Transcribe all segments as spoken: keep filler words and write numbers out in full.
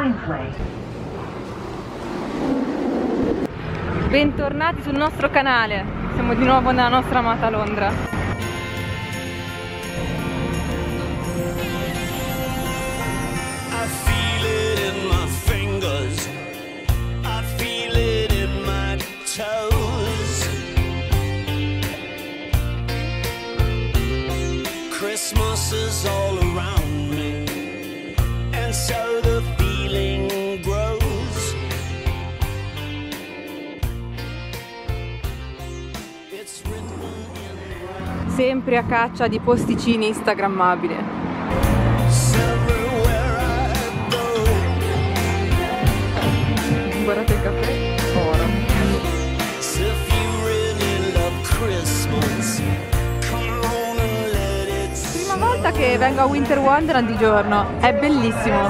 Bentornati sul nostro canale, siamo di nuovo nella nostra amata Londra. Christmas is all around me, and so the feeling grows. It's written in... Sempre a caccia di posticini instagrammabili. Guardate il caffè, oro. So if you really love Christmas, Volta che vengo a Winter Wonderland di giorno, è bellissimo.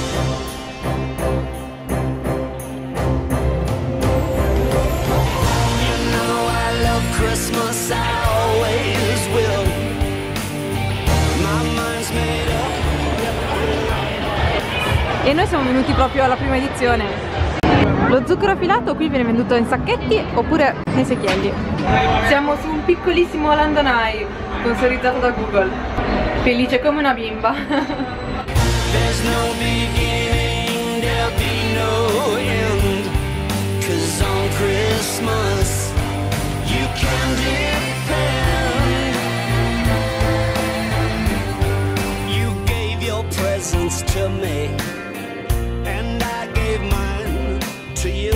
E noi siamo venuti proprio alla prima edizione. Lo zucchero filato qui viene venduto in sacchetti oppure nei secchielli. Siamo su un piccolissimo London Eye, sponsorizzato da Google. Felice come una bimba. There's no beginning, there'll be no end, 'cause on Christmas you can depend. You gave your presents to me, and I gave mine to you.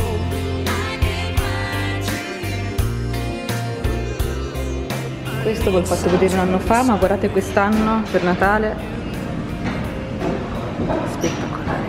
Questo ve l'ho fatto vedere un anno fa, ma guardate quest'anno per Natale, spettacolare.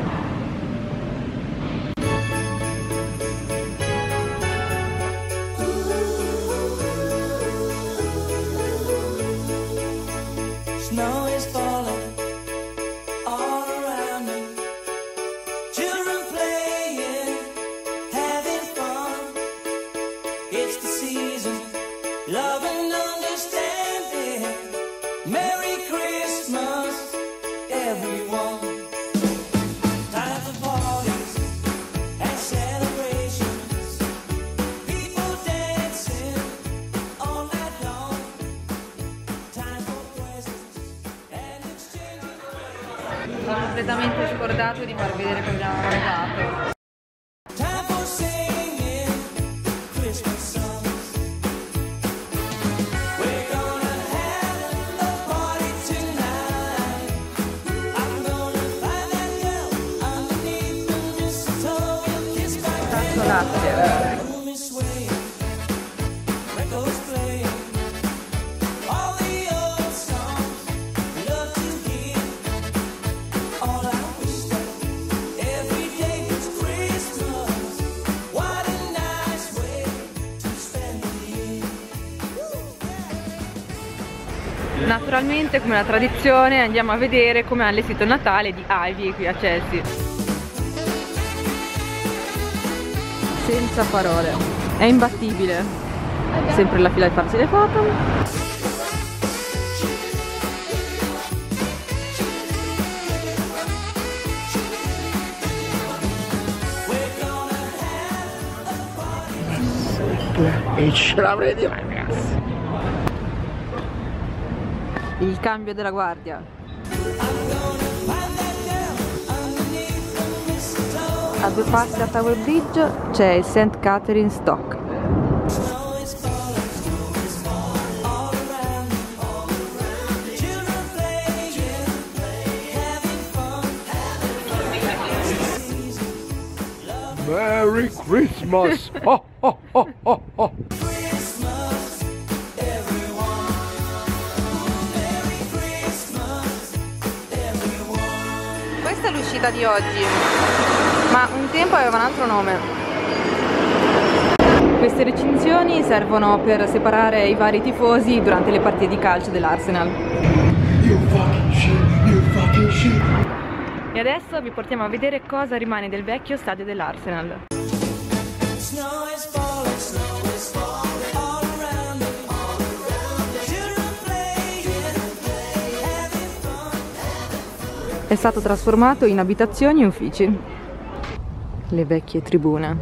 Snow is falling all around me. Children playing, having fun. It's the season, love and understanding. Merry Christmas, everyone. Time for parties and celebrations. People dancing all night long. Time for presents and exchanging. Ho completamente scordato di far vedere cosa abbiamo mangiato. Time for singing Christmas songs. We're gonna have a party tonight. I'm gonna find that girl underneath the mistletoe and kiss my Tanto latte. room is swaying, records playing, all the old songs we love to hear. All I wish that every day was Christmas. What a nice way to spend the year. Naturalmente, come la tradizione, andiamo a vedere come ha allestito il Natale di Ivy qui a Chelsea. Senza parole, è imbattibile. Sempre la fila di farsi le foto. E ce la vedi ragazzi. Il cambio della guardia. A due passi da Tower Bridge c'è il Saint Catherine's Dock. Merry Christmas! Oh, oh, oh, oh, oh. Questa è l'uscita di oggi, ma un tempo aveva un altro nome. Queste recinzioni servono per separare i vari tifosi durante le partite di calcio dell'Arsenal. You fucking shit, you fucking shit. E adesso vi portiamo a vedere cosa rimane del vecchio stadio dell'Arsenal. È stato trasformato in abitazioni e uffici. le vecchie tribune.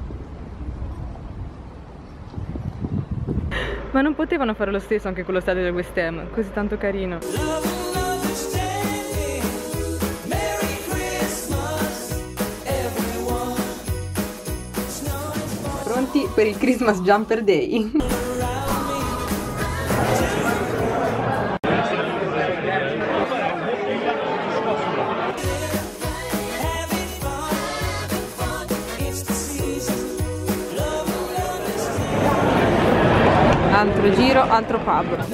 Ma non potevano fare lo stesso anche con lo stadio del West Ham, così tanto carino. Pronti per il Christmas Jumper Day? Altro giro, altro pub.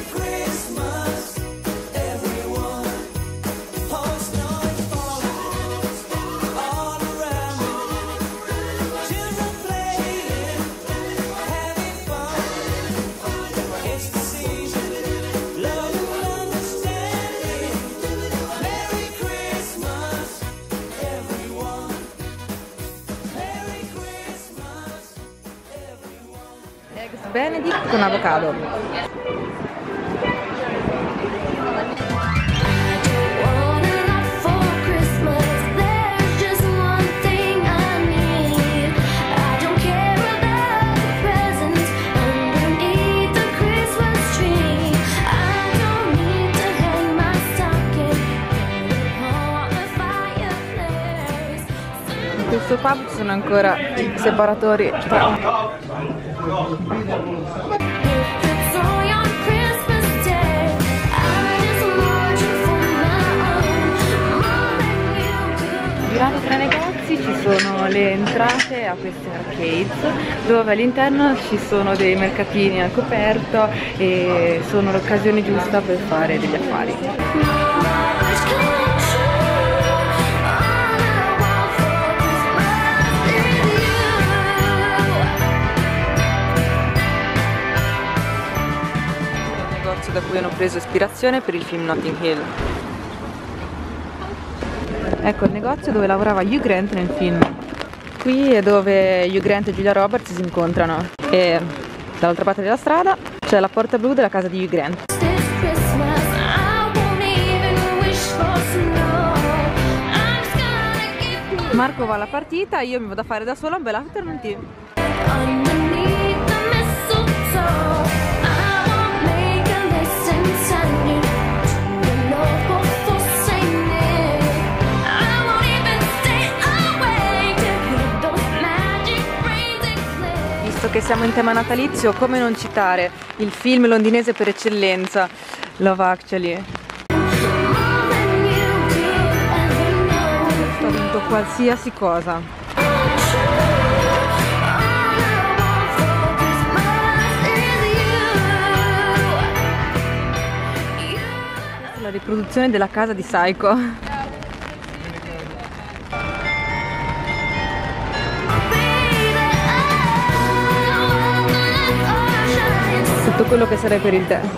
Eggs Benedict con avocado. In questo pub ci sono ancora i separatori tra girando tra i negozi ci sono le entrate a queste arcades dove all'interno ci sono dei mercatini al coperto e sono l'occasione giusta per fare degli affari. Da cui hanno preso ispirazione per il film Notting Hill. Ecco il negozio dove lavorava Hugh Grant nel film. Qui è dove Hugh Grant e Julia Roberts si incontrano e dall'altra parte della strada c'è la porta blu della casa di Hugh Grant. Marco va alla partita, io mi vado a fare da sola un bel afternoon tea. Visto che siamo in tema natalizio, come non citare il film londinese per eccellenza, Love Actually. Ho vinto qualsiasi cosa. La riproduzione della casa di Psycho. Tutto quello che serve per il tè.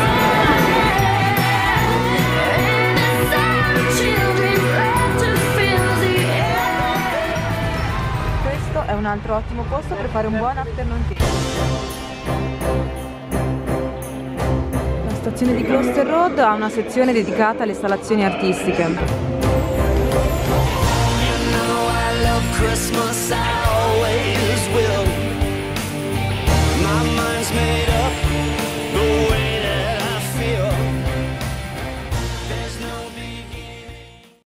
Questo è un altro ottimo posto per fare un buon afternoon tea. La stazione di Gloucester Road ha una sezione dedicata alle installazioni artistiche. You know I love Christmas, I always will.